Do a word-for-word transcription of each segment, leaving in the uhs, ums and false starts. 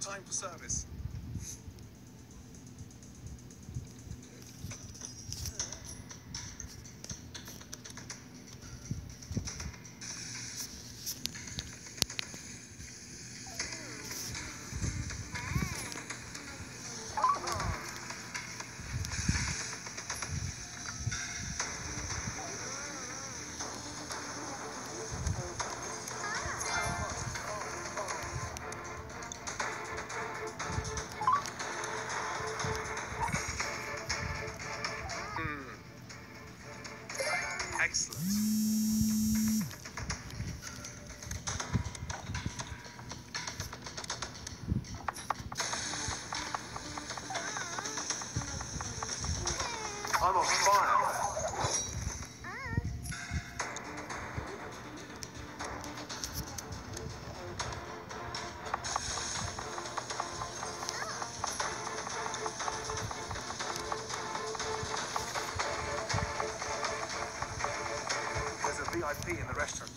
time for service. Excellent. I'm on fire. There's a V I P in the restaurant.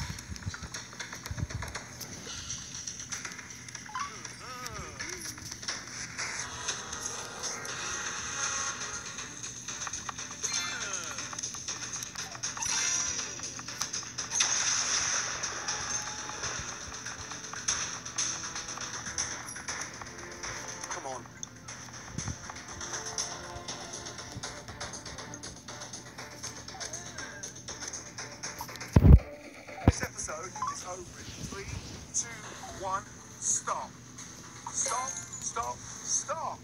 Come on. This episode is over in three, two, one, stop. Stop, stop, stop.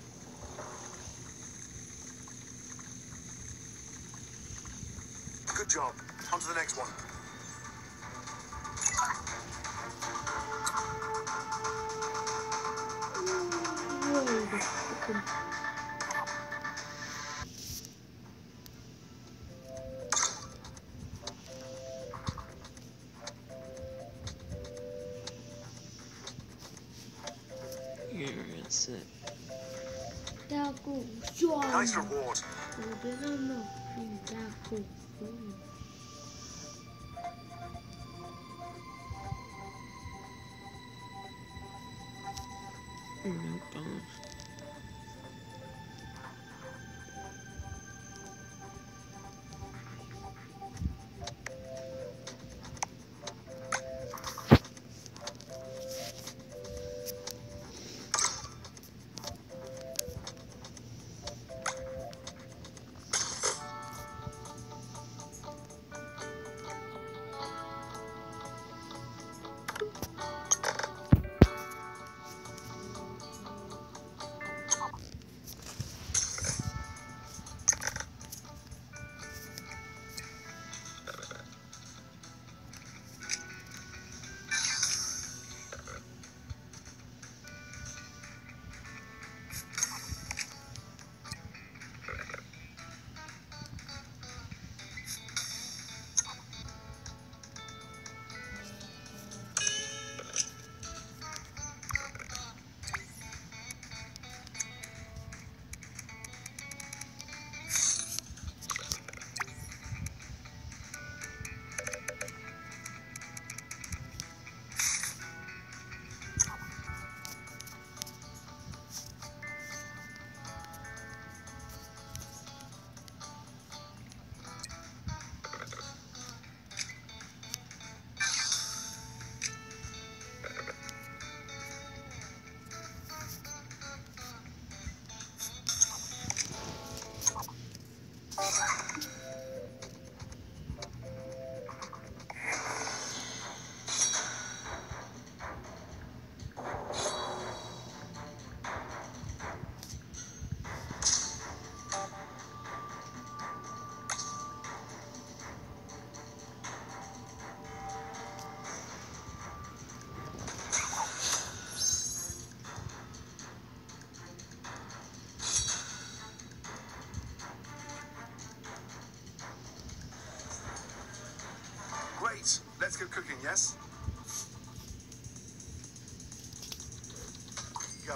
Good job. On to the next one. Here is it. Nice reward. No bonus. Great. Let's get cooking, yes? Go.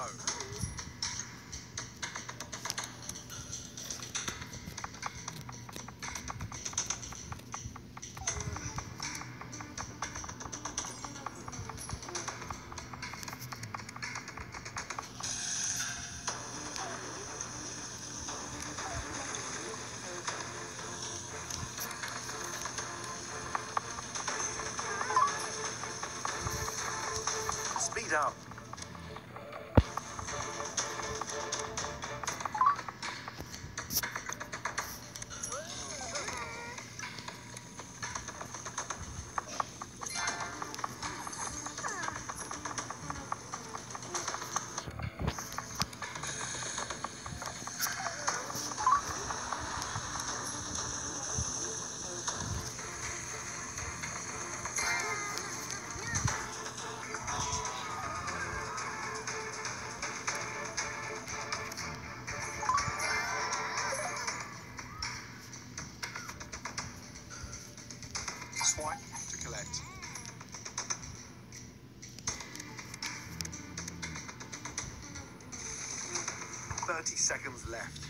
Speed up. Swipe to collect. Thirty seconds left.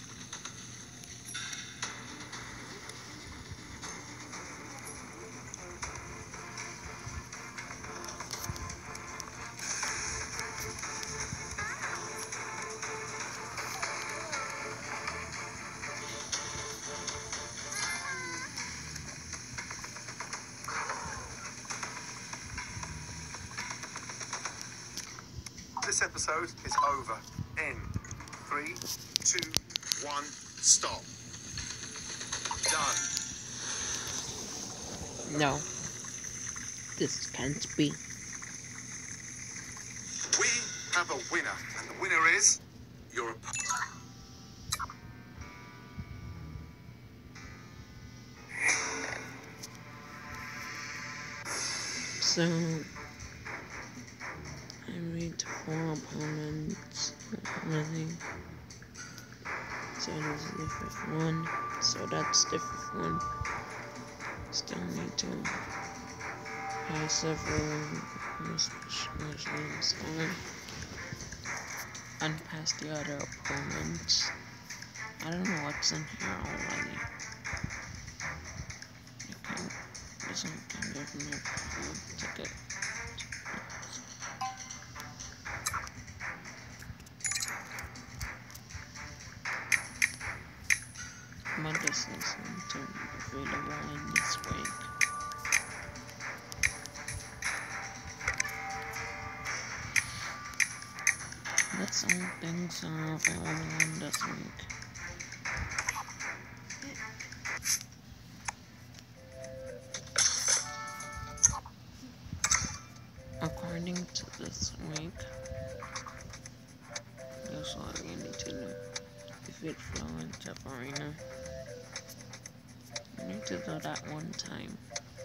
This episode is over. In three, two, one, stop. Done. No. This can't be. We have a winner, and the winner is your opponent. So I read four opponents. Really. So this is the fifth one. So that's the fifth one. Still need to have several machines on and pass the other opponents. I don't know what's in here already. You can do something different ticket. But this isn't available in this week. That's all things are available in this week. According to this week, that's all we need to know. Defeat Florence Arena. I need to do that one time.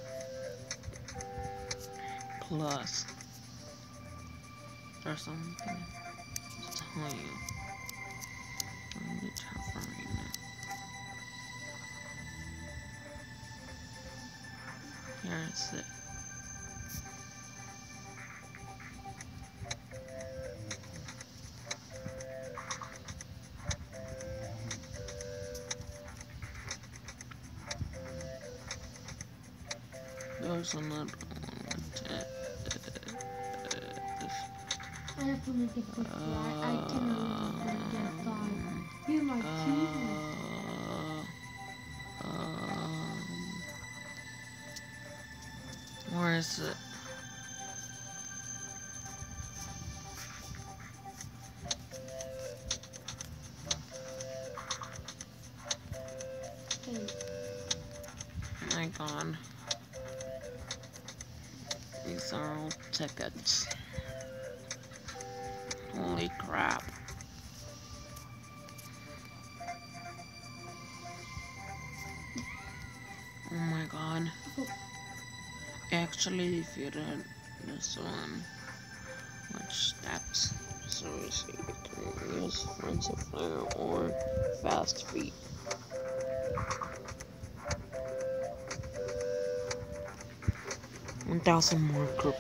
Plus, there's something to tell you. I need to have arena. Here's it. There's another one. I have to make it quickly. I, I cannot get five. You might choose it. Uh, um, where is it? My God. These are all tickets. Holy crap. Oh my God. I actually defeated this one. Which that's so easy. You can use Ramsay Flare or Fast Feet. One thousand more group.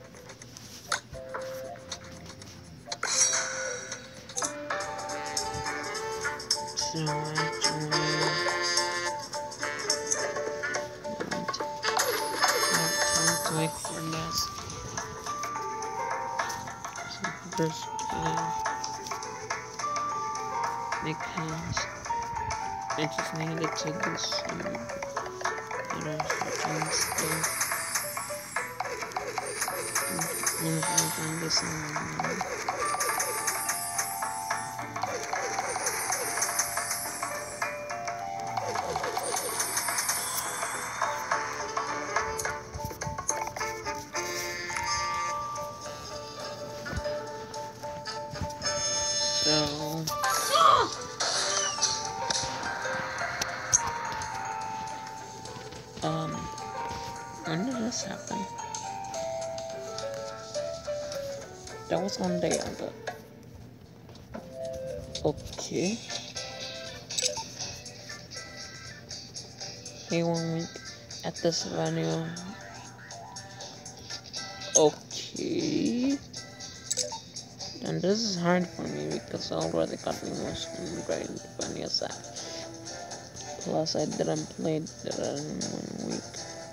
So actually, I have to wait for this. So this uh, because I just needed to do some other settings. I'm gonna find this one. So um when did this happen? That was one day ago. Okay. Hey, one week at this venue. Okay. And this is hard for me because I already got emotional grade when you said. Plus, I didn't play that in one week.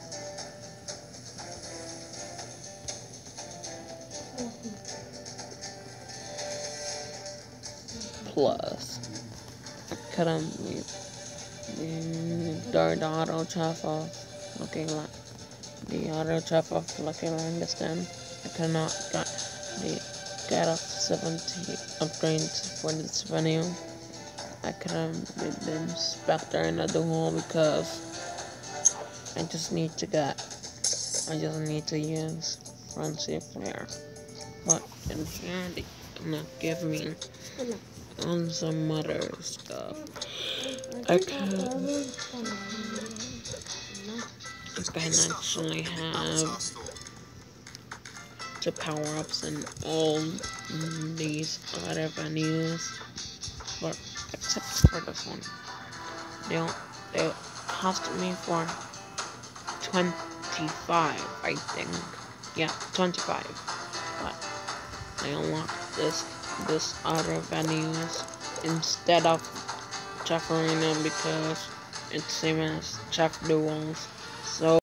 Plus, I couldn't beat the third auto chef of looking like the auto chef of looking like understand. I cannot get the get up seventy upgrades for this venue. I couldn't beat the inspector in the duel because I just need to get I just need to use Ramsay player. But in here they cannot give me on some other stuff. I can I can actually have the power-ups in all these other venues, but except for this one, they they cost me for twenty-five, I think. Yeah, twenty-five. But I unlocked this this other venues instead of Chef Arena because it's same as Chef Duels. So